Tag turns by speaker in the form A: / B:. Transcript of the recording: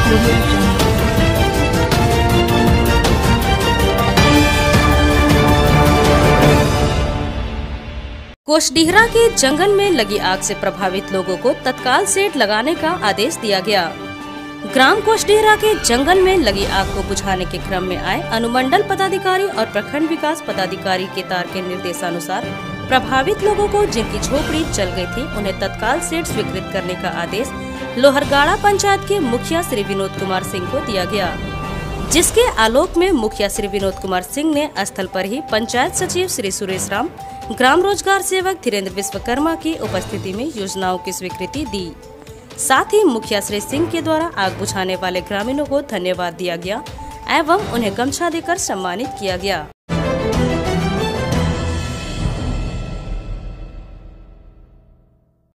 A: कोषडीहरा के जंगल में लगी आग से प्रभावित लोगों को तत्काल शेड लगाने का आदेश दिया गया। ग्राम कोषडीहरा के जंगल में लगी आग को बुझाने के क्रम में आए अनुमंडल पदाधिकारी और प्रखंड विकास पदाधिकारी के तार के निर्देशानुसार प्रभावित लोगों को जिनकी झोपड़ी जल गई थी उन्हें तत्काल शेड स्वीकृत करने का आदेश लोहरगाड़ा पंचायत के मुखिया श्री विनोद कुमार सिंह को दिया गया, जिसके आलोक में मुखिया श्री विनोद कुमार सिंह ने स्थल पर ही पंचायत सचिव श्री सुरेश राम, ग्राम रोजगार सेवक धीरेन्द्र विश्वकर्मा की उपस्थिति में योजनाओं की स्वीकृति दी। साथ ही मुखिया श्री सिंह के द्वारा आग बुझाने वाले ग्रामीणों को धन्यवाद दिया गया एवं उन्हें गमछा देकर सम्मानित किया गया।